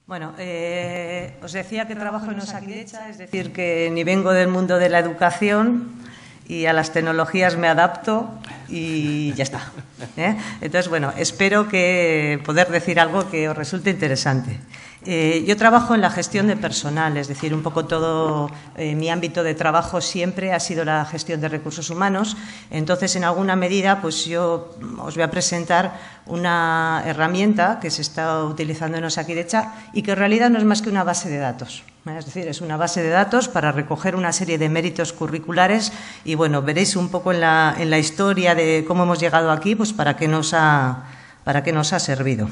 Bueno, os decía que trabajo en Osakidetza, es decir, que ni vengo del mundo de la educación y a las tecnologías me adapto y ya está. Entonces, bueno, espero que poder decir algo que os resulte interesante. Yo trabajo en la gestión de personal, es decir, un poco todo mi ámbito de trabajo siempre ha sido la gestión de recursos humanos. Entonces, en alguna medida, pues yo os voy a presentar una herramienta que se está utilizando en Osakidetza y que en realidad no es más que una base de datos. Es decir, es una base de datos para recoger una serie de méritos curriculares y, bueno, veréis un poco en la historia de cómo hemos llegado aquí, pues para qué nos ha servido.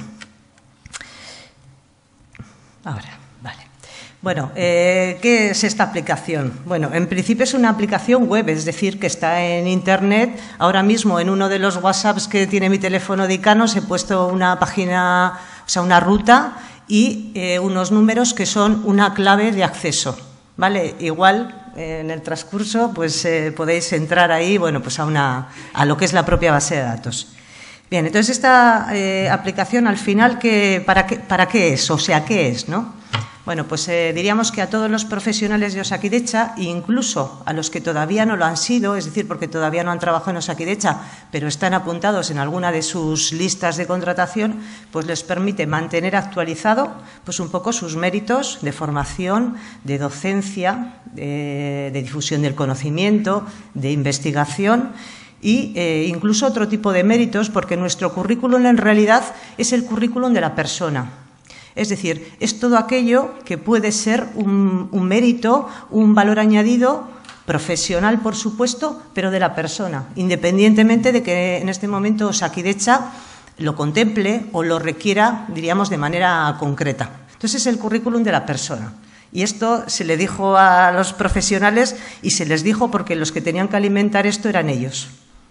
Ahora, vale. Bueno, ¿qué es esta aplicación? Bueno, en principio es una aplicación web, es decir, que está en Internet. Ahora mismo en uno de los WhatsApps que tiene mi teléfono de Icanos he puesto una página, o sea, una ruta y unos números que son una clave de acceso, ¿vale? Igual en el transcurso pues podéis entrar ahí, bueno, pues a lo que es la propia base de datos. Bien, entonces esta aplicación al final, ¿para qué es? O sea, ¿qué es, no? Bueno, pues diríamos que a todos los profesionales de Osakidetza, incluso a los que todavía no lo han sido, es decir, porque todavía no han trabajado en Osakidetza, pero están apuntados en alguna de sus listas de contratación, pues les permite mantener actualizado pues un poco sus méritos de formación, de docencia, de difusión del conocimiento, de investigación y incluso otro tipo de méritos, porque nuestro currículum en realidad es el currículum de la persona. Es decir, es todo aquello que puede ser un mérito, un valor añadido profesional, por supuesto, pero de la persona, independientemente de que en este momento Osakidetza lo contemple o lo requiera, diríamos, de manera concreta. Entonces, es el currículum de la persona. Y esto se le dijo a los profesionales y se les dijo porque los que tenían que alimentar esto eran ellos.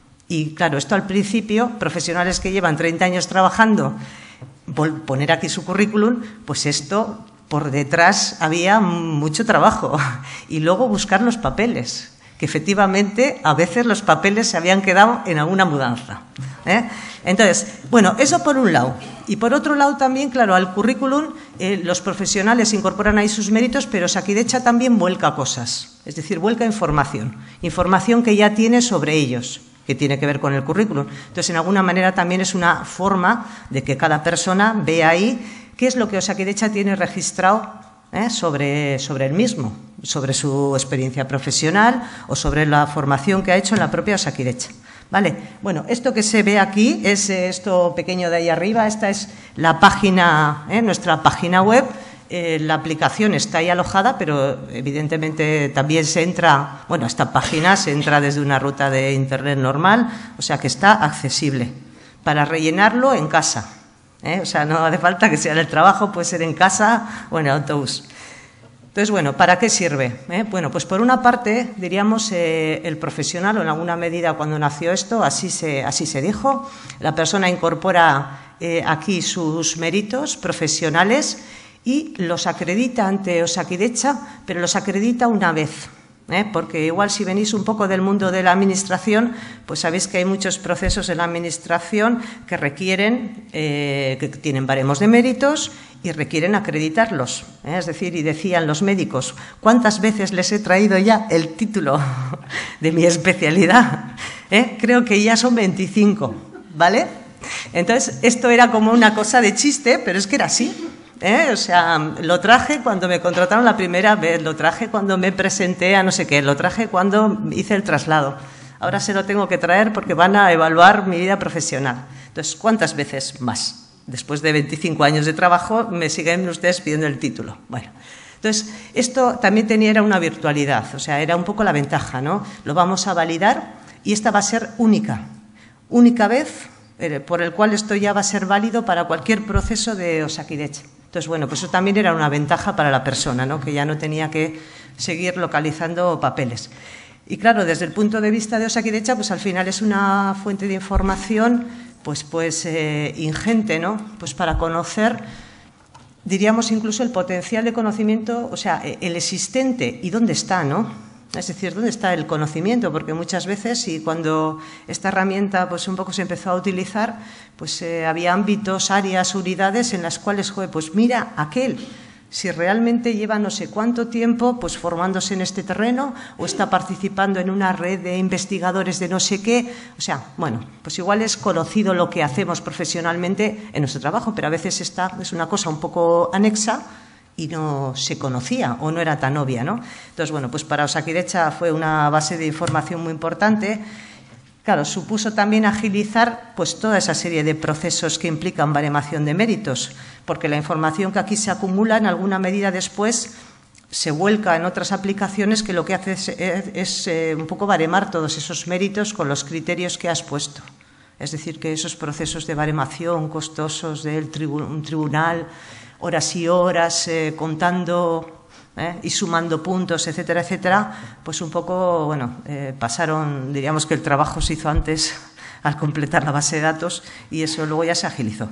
Y claro, esto al principio, profesionales que llevan 30 años trabajando, poner aquí su currículum, pues esto por detrás había mucho trabajo. Y luego buscar los papeles, que efectivamente a veces los papeles se habían quedado en alguna mudanza. Entonces, bueno, eso por un lado. Y por otro lado también, claro, al currículum los profesionales incorporan ahí sus méritos, pero Osakidetza también vuelca cosas, es decir, vuelca información que ya tiene sobre ellos, que tiene que ver con el currículum. Entonces, en alguna manera también es una forma de que cada persona vea ahí qué es lo que Osakidetza tiene registrado sobre el mismo, sobre su experiencia profesional o sobre la formación que ha hecho en la propia Osakidetza. Vale, bueno, esto que se ve aquí es esto pequeño de ahí arriba, esta es la página, nuestra página web. La aplicación está ahí alojada, pero evidentemente también se entra, bueno, a esta página se entra desde una ruta de Internet normal, o sea que está accesible. Para rellenarlo en casa, o sea, no hace falta que sea en el trabajo, puede ser en casa o en el autobús. Entonces, bueno, ¿para qué sirve? Bueno, pues por una parte, diríamos, el profesional, o en alguna medida cuando nació esto, así se dijo, la persona incorpora aquí sus méritos profesionales y los acredita ante Osakidetza, pero los acredita una vez, porque igual si venís un poco del mundo de la administración, pues sabéis que hay muchos procesos en la administración que requieren, que tienen baremos de méritos y requieren acreditarlos. Es decir, y decían los médicos, ¿cuántas veces les he traído ya el título de mi especialidad? Creo que ya son 25, ¿vale? Entonces, esto era como una cosa de chiste, pero es que era así. O sea, lo traje cuando me contrataron la primera vez, lo traje cuando me presenté a no sé qué, lo traje cuando hice el traslado. Ahora se lo tengo que traer porque van a evaluar mi vida profesional. Entonces, ¿cuántas veces más? Después de 25 años de trabajo me siguen ustedes pidiendo el título. Bueno, entonces, esto también era una virtualidad, o sea, era un poco la ventaja, ¿no? Lo vamos a validar y esta va a ser única vez por el cual esto ya va a ser válido para cualquier proceso de Osakidetza. Entonces, bueno, pues eso también era una ventaja para la persona, ¿no? Que ya no tenía que seguir localizando papeles. Y claro, desde el punto de vista de Osakidetza, pues al final es una fuente de información pues ingente, ¿no? Pues para conocer, diríamos incluso el potencial de conocimiento, o sea, el existente y dónde está, ¿no? Es decir, ¿dónde está el conocimiento? Porque muchas veces, y cuando esta herramienta pues un poco se empezó a utilizar, pues había ámbitos, áreas, unidades en las cuales, joder, pues mira aquel, si realmente lleva no sé cuánto tiempo pues formándose en este terreno o está participando en una red de investigadores de no sé qué. O sea, bueno, pues igual es conocido lo que hacemos profesionalmente en nuestro trabajo, pero a veces es una cosa un poco anexa y no se conocía o no era tan obvia, ¿no? Entonces, bueno, pues para Osakidetza fue una base de información muy importante. Claro, supuso también agilizar pues toda esa serie de procesos que implican baremación de méritos, porque la información que aquí se acumula en alguna medida después se vuelca en otras aplicaciones que lo que hace es un poco baremar todos esos méritos con los criterios que has puesto. Es decir, que esos procesos de baremación costosos del un tribunal, horas y horas contando y sumando puntos, etcétera, etcétera, pues un poco, bueno, pasaron, diríamos que el trabajo se hizo antes al completar la base de datos y eso luego ya se agilizó.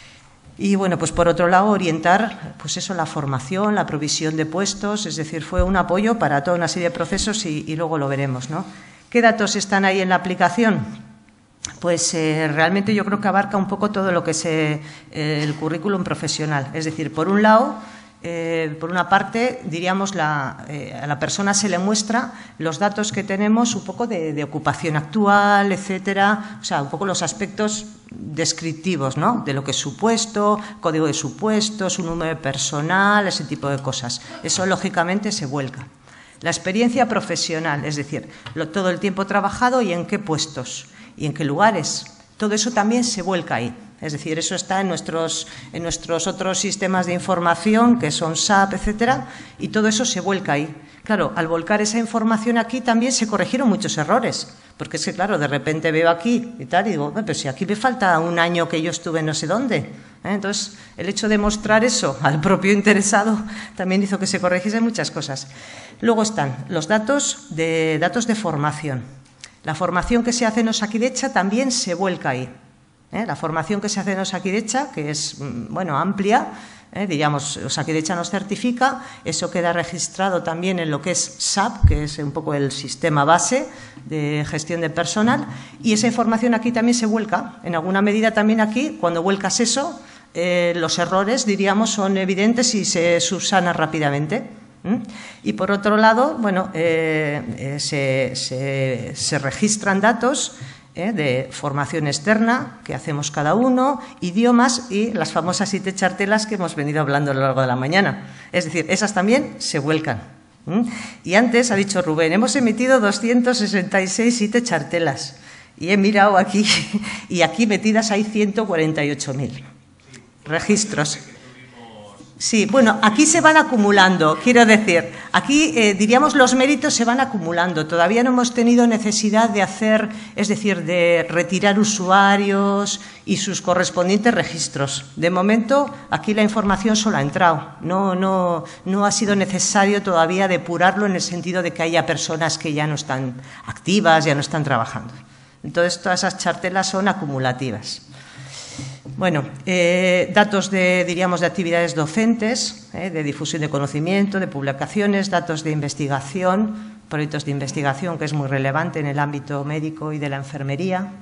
Y bueno, pues por otro lado, orientar, pues eso, la formación, la provisión de puestos, es decir, fue un apoyo para toda una serie de procesos y luego lo veremos, ¿no? ¿Qué datos están ahí en la aplicación? Pues realmente yo creo que abarca un poco todo lo que es el currículum profesional. Es decir, por un lado, por una parte, diríamos, a la persona se le muestra los datos que tenemos un poco de ocupación actual, etcétera, o sea, un poco los aspectos descriptivos, ¿no? De lo que es su puesto, código de su puesto, su número de personal, ese tipo de cosas. Eso, lógicamente, se vuelca. La experiencia profesional, es decir, todo el tiempo trabajado y en qué puestos y en qué lugares. Todo eso también se vuelca ahí. Es decir, eso está en nuestros otros sistemas de información, que son SAP, etcétera, y todo eso se vuelca ahí. Claro, al volcar esa información aquí también se corrigieron muchos errores, porque es que, claro, de repente veo aquí y tal, y digo, pero si aquí me falta un año que yo estuve no sé dónde. Entonces, el hecho de mostrar eso al propio interesado también hizo que se corrigiesen muchas cosas. Luego están los datos de formación. La formación que se hace en Osakidetza también se vuelca ahí. La formación que se hace en Osakidetza, que es, bueno, amplia, diríamos, Osakidetza nos certifica, eso queda registrado también en lo que es SAP, que es un poco el sistema base de gestión de personal, y esa información aquí también se vuelca. En alguna medida también aquí, cuando vuelcas eso, los errores, diríamos, son evidentes y se subsanan rápidamente. Y por otro lado, bueno, se registran datos de formación externa que hacemos cada uno, idiomas y las famosas IT chartelas que hemos venido hablando a lo largo de la mañana. Es decir, esas también se vuelcan. Y antes ha dicho Rubén, hemos emitido 266 IT chartelas y he mirado aquí y aquí metidas hay 148.000 registros. Sí, bueno, aquí se van acumulando, quiero decir, aquí diríamos los méritos se van acumulando. Todavía no hemos tenido necesidad de hacer, es decir, de retirar usuarios y sus correspondientes registros. De momento, aquí la información solo ha entrado. No ha sido necesario todavía depurarlo en el sentido de que haya personas que ya no están activas, ya no están trabajando. Entonces, todas esas chartelas son acumulativas. Bueno, datos diríamos, de actividades docentes, de difusión de conocimiento, de publicaciones, datos de investigación, proyectos de investigación, que es muy relevante en el ámbito médico y de la enfermería.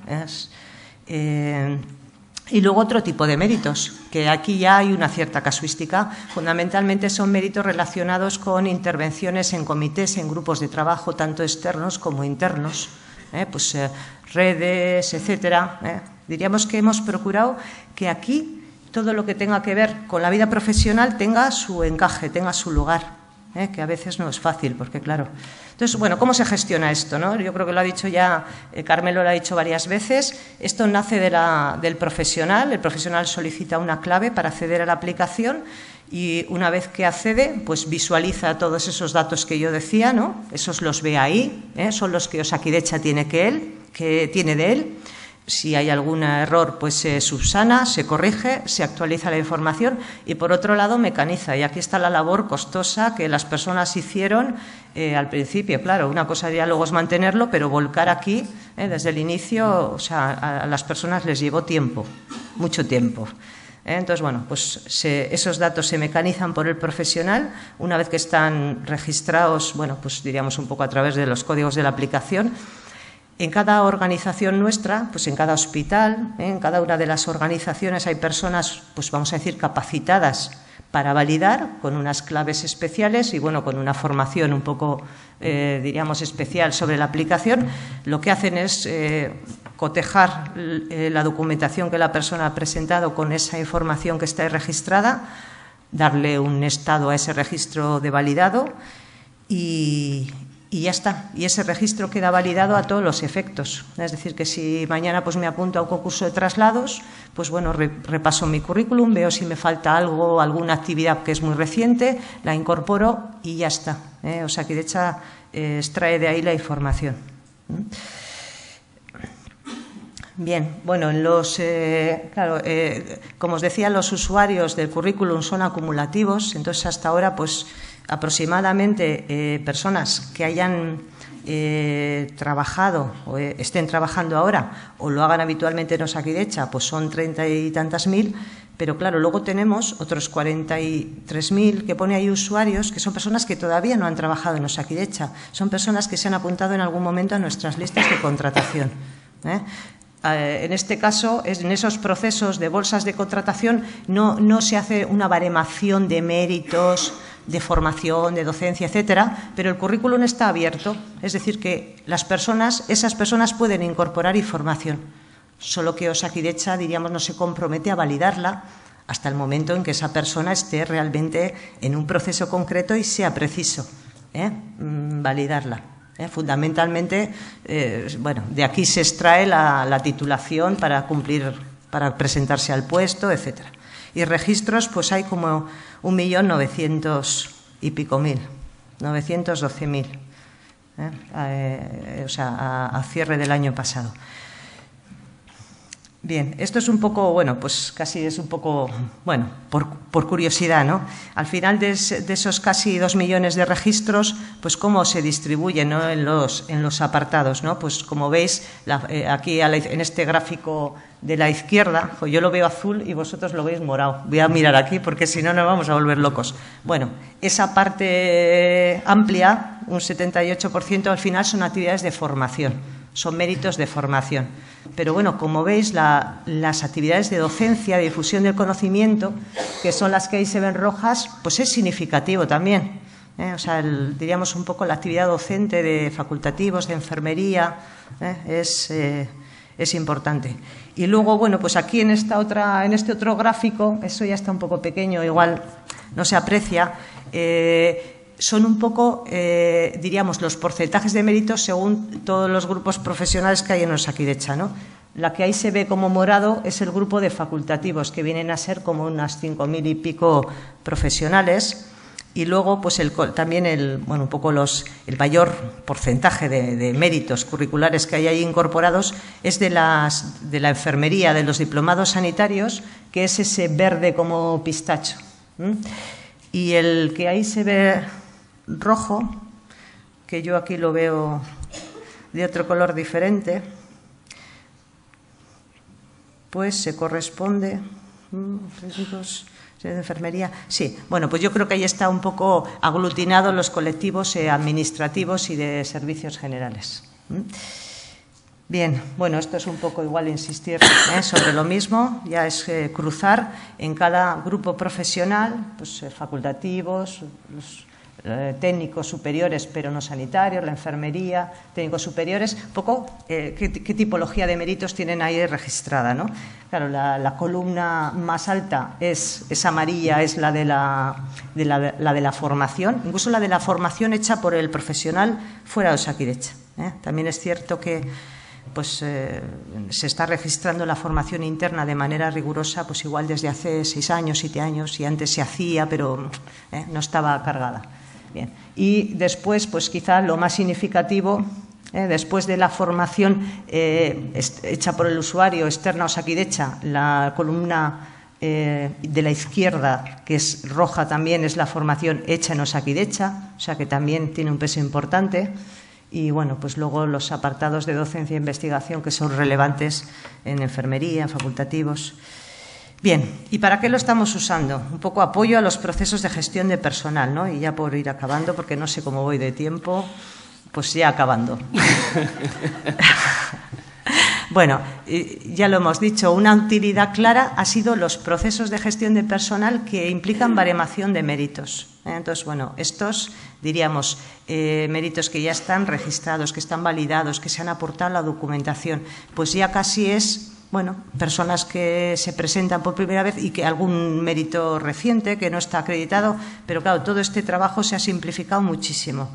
Y luego otro tipo de méritos, que aquí ya hay una cierta casuística. Fundamentalmente son méritos relacionados con intervenciones en comités, en grupos de trabajo, tanto externos como internos, pues redes, etcétera. Diríamos que hemos procurado que aquí todo lo que tenga que ver con la vida profesional tenga su encaje, tenga su lugar, que a veces no es fácil, porque claro. Entonces, bueno, ¿cómo se gestiona esto, no? Yo creo que lo ha dicho ya, Carmelo lo ha dicho varias veces. Esto nace del profesional. El profesional solicita una clave para acceder a la aplicación y una vez que accede, pues visualiza todos esos datos que yo decía, ¿no? Esos los ve ahí, son los que Osakidetza tiene de él. Si hay algún error, pues se subsana, se corrige, se actualiza la información y, por otro lado, mecaniza. Y aquí está la labor costosa que las personas hicieron al principio. Claro, una cosa ya luego es mantenerlo, pero volcar aquí desde el inicio, o sea, a las personas les llevó tiempo, mucho tiempo. Entonces, bueno, pues esos datos se mecanizan por el profesional. Una vez que están registrados, bueno, pues diríamos un poco a través de los códigos de la aplicación. En cada organización nuestra, pues en cada hospital, en cada una de las organizaciones hay personas, pues vamos a decir, capacitadas para validar con unas claves especiales y, bueno, con una formación un poco, diríamos, especial sobre la aplicación. Lo que hacen es cotejar la documentación que la persona ha presentado con esa información que está registrada, darle un estado a ese registro de validado y ya está. Y ese registro queda validado a todos los efectos. Es decir, que si mañana pues me apunto a un concurso de traslados, pues bueno, repaso mi currículum, veo si me falta algo, alguna actividad que es muy reciente, la incorporo y ya está. Osakidetza extrae de ahí la información. Bien, bueno, como os decía, los usuarios del currículum son acumulativos, entonces hasta ahora pues aproximadamente personas que hayan trabajado o estén trabajando ahora o lo hagan habitualmente en Osakidetza, pues son 30 y tantas mil, pero claro, luego tenemos otros 43.000 que pone ahí usuarios, que son personas que todavía no han trabajado en Osakidetza, son personas que se han apuntado en algún momento a nuestras listas de contratación. En este caso, en esos procesos de bolsas de contratación no se hace una baremación de méritos, de formación, de docencia, etcétera, pero el currículum está abierto, es decir, que esas personas pueden incorporar información, solo que Osakidetza, diríamos, no se compromete a validarla hasta el momento en que esa persona esté realmente en un proceso concreto y sea preciso validarla. Fundamentalmente, bueno, de aquí se extrae la titulación para presentarse al puesto, etcétera. Y registros, pues hay como 1.900.000 y pico mil, 912.000, o sea, a cierre del año pasado. Bien, esto es un poco, bueno, pues casi es un poco, bueno, por curiosidad, ¿no? Al final de esos casi 2 millones de registros, pues cómo se distribuyen, ¿no? en los apartados, ¿no? Pues como veis, aquí en este gráfico de la izquierda, pues yo lo veo azul y vosotros lo veis morado. Voy a mirar aquí porque si no nos vamos a volver locos. Bueno, esa parte amplia, un 78%, al final son actividades de formación, son méritos de formación. Pero bueno, como veis, las actividades de docencia, de difusión del conocimiento, que son las que ahí se ven rojas, pues es significativo también. O sea, diríamos un poco la actividad docente de facultativos, de enfermería, es importante. Y luego, bueno, pues aquí en este otro gráfico, eso ya está un poco pequeño, igual no se aprecia, son un poco, diríamos, los porcentajes de méritos según todos los grupos profesionales que hay en Osakidetza, ¿no? La que ahí se ve como morado es el grupo de facultativos, que vienen a ser como unas 5.000 y pico profesionales. Y luego, pues también bueno, un poco el mayor porcentaje de méritos curriculares que hay ahí incorporados es de la enfermería, de los diplomados sanitarios, que es ese verde como pistacho. Y el que ahí se ve rojo, que yo aquí lo veo de otro color diferente, pues se corresponde de enfermería. Sí, bueno, pues yo creo que ahí está un poco aglutinado los colectivos administrativos y de servicios generales. Bien, bueno, esto es un poco igual insistir sobre lo mismo, ya es cruzar en cada grupo profesional, pues facultativos, los técnicos superiores pero no sanitarios, la enfermería, técnicos superiores, un poco qué tipología de méritos tienen ahí registrada, ¿no? Claro, la columna más alta es amarilla, es la de la formación, incluso la de la formación hecha por el profesional fuera de Osakidetza. También es cierto que pues se está registrando la formación interna de manera rigurosa, pues igual desde hace 6 años, 7 años, y antes se hacía, pero no estaba cargada. Bien. Y después, pues quizá lo más significativo, después de la formación hecha por el usuario externa a Osakidetza, la columna de la izquierda, que es roja también, es la formación hecha en Osakidetza, o sea que también tiene un peso importante. Y bueno, pues luego los apartados de docencia e investigación que son relevantes en enfermería, en facultativos. Bien, ¿y para qué lo estamos usando? Un poco apoyo a los procesos de gestión de personal, ¿no? Y ya por ir acabando, porque no sé cómo voy de tiempo, pues ya acabando. Bueno, ya lo hemos dicho, una utilidad clara ha sido los procesos de gestión de personal que implican baremación de méritos. Entonces, bueno, estos, diríamos, méritos que ya están registrados, que están validados, que se han aportado a la documentación, pues ya casi es, bueno, personas que se presentan por primera vez y que algún mérito reciente que no está acreditado, pero claro, todo este trabajo se ha simplificado muchísimo.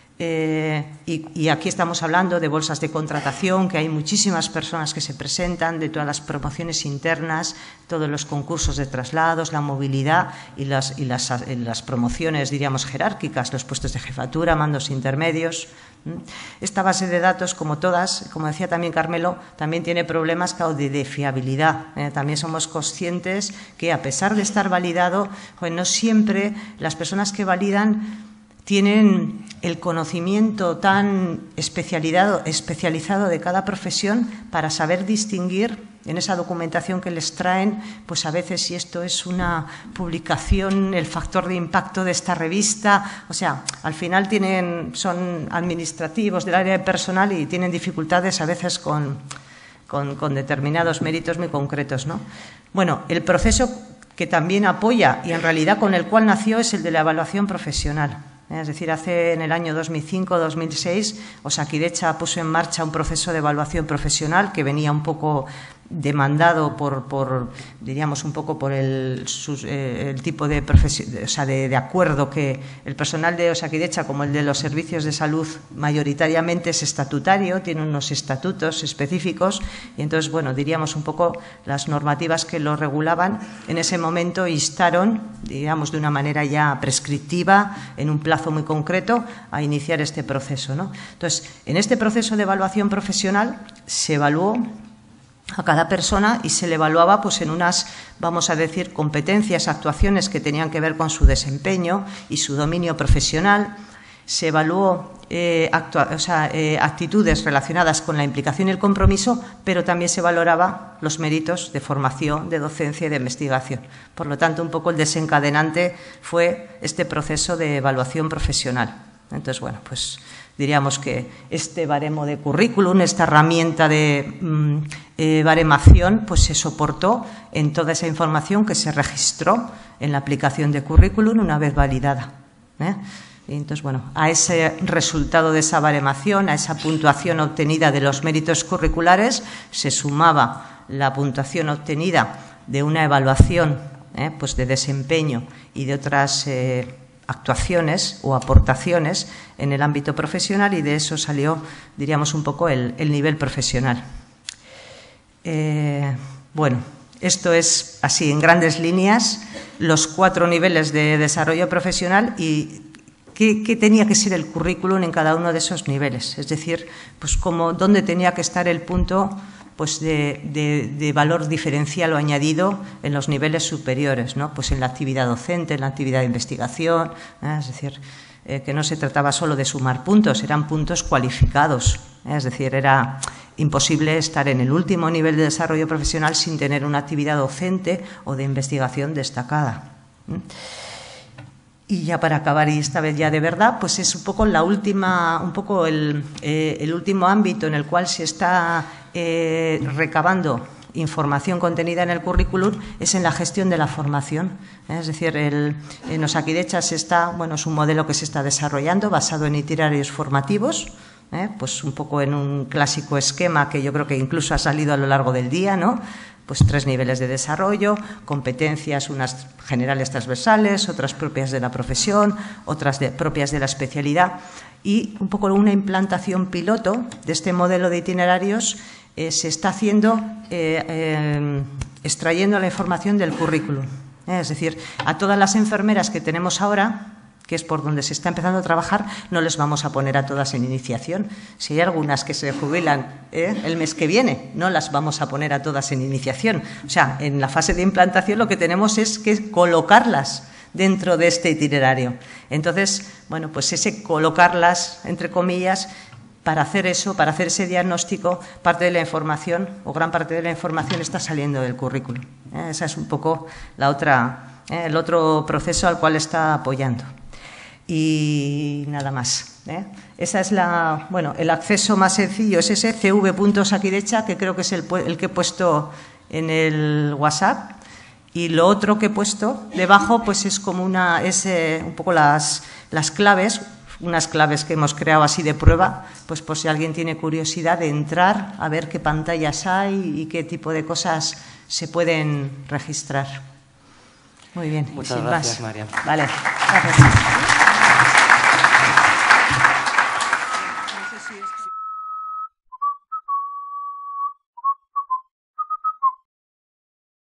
Y aquí estamos hablando de bolsas de contratación, que hay muchísimas personas que se presentan, de todas las promociones internas, todos los concursos de traslados, la movilidad y las promociones, diríamos, jerárquicas, los puestos de jefatura, mandos intermedios. Esta base de datos, como todas, como decía también Carmelo, también tiene problemas de fiabilidad. También somos conscientes que, a pesar de estar validado, no siempre las personas que validan tienen el conocimiento tan especializado de cada profesión para saber distinguir en esa documentación que les traen, pues a veces si esto es una publicación, el factor de impacto de esta revista, o sea, al final son administrativos del área de personal y tienen dificultades a veces con determinados méritos muy concretos, ¿no? Bueno, el proceso que también apoya y en realidad con el cual nació es el de la evaluación profesional. Es decir, en el año 2005-2006, Osakidetza puso en marcha un proceso de evaluación profesional que venía un poco demandado diríamos, un poco por el tipo de acuerdo que el personal de Osakidetza, como el de los servicios de salud, mayoritariamente es estatutario, tiene unos estatutos específicos y entonces, bueno, diríamos un poco las normativas que lo regulaban en ese momento instaron, digamos, de una manera ya prescriptiva, en un plazo muy concreto, a iniciar este proceso, ¿no? Entonces, en este proceso de evaluación profesional se evaluó a cada persona y se le evaluaba pues en unas, vamos a decir, competencias, actuaciones que tenían que ver con su desempeño y su dominio profesional. Se evaluó actitudes relacionadas con la implicación y el compromiso, pero también se valoraba los méritos de formación, de docencia y de investigación. Por lo tanto, un poco el desencadenante fue este proceso de evaluación profesional. Entonces, bueno, pues diríamos que este baremo de currículum, esta herramienta de baremación, pues se soportó en toda esa información que se registró en la aplicación de currículum una vez validada. Y entonces, bueno, a ese resultado de esa baremación, a esa puntuación obtenida de los méritos curriculares, se sumaba la puntuación obtenida de una evaluación pues de desempeño y de otras actuaciones o aportaciones en el ámbito profesional, y de eso salió, diríamos, un poco el nivel profesional. Bueno, esto es así en grandes líneas los 4 niveles de desarrollo profesional y qué tenía que ser el currículum en cada uno de esos niveles, es decir, pues dónde tenía que estar el punto pues de valor diferencial o añadido en los niveles superiores, ¿no? Pues en la actividad docente, en la actividad de investigación, es decir, que no se trataba solo de sumar puntos, eran puntos cualificados, es decir, era imposible estar en el último nivel de desarrollo profesional sin tener una actividad docente o de investigación destacada. Y ya para acabar, y esta vez ya de verdad, pues es un poco el último ámbito en el cual se está recabando información contenida en el currículum, es en la gestión de la formación. Es decir, en Osakidetza es un modelo que se está desarrollando basado en itinerarios formativos, pues un poco en un clásico esquema que yo creo que incluso ha salido a lo largo del día, ¿no? Pues 3 niveles de desarrollo, competencias, unas generales transversales, otras propias de la profesión, otras propias de la especialidad, y un poco una implantación piloto de este modelo de itinerarios se está haciendo extrayendo la información del currículum. Es decir, a todas las enfermeras que tenemos ahora, que es por donde se está empezando a trabajar, no les vamos a poner a todas en iniciación. Si hay algunas que se jubilan el mes que viene, no las vamos a poner a todas en iniciación. O sea, en la fase de implantación lo que tenemos es que colocarlas dentro de este itinerario. Entonces, bueno, pues ese colocarlas, entre comillas, para hacer eso, para hacer ese diagnóstico, parte de la información o gran parte de la información está saliendo del currículum. Esa es un poco el otro proceso al cual está apoyando. Y nada más. Esa es el acceso más sencillo es ese cv.osakidetza, que creo que es el que he puesto en el WhatsApp. Y lo otro que he puesto debajo pues es como un poco las claves, unas claves que hemos creado así de prueba, pues por si alguien tiene curiosidad de entrar a ver qué pantallas hay y qué tipo de cosas se pueden registrar. Muy bien. Muchas gracias, María. Vale, gracias.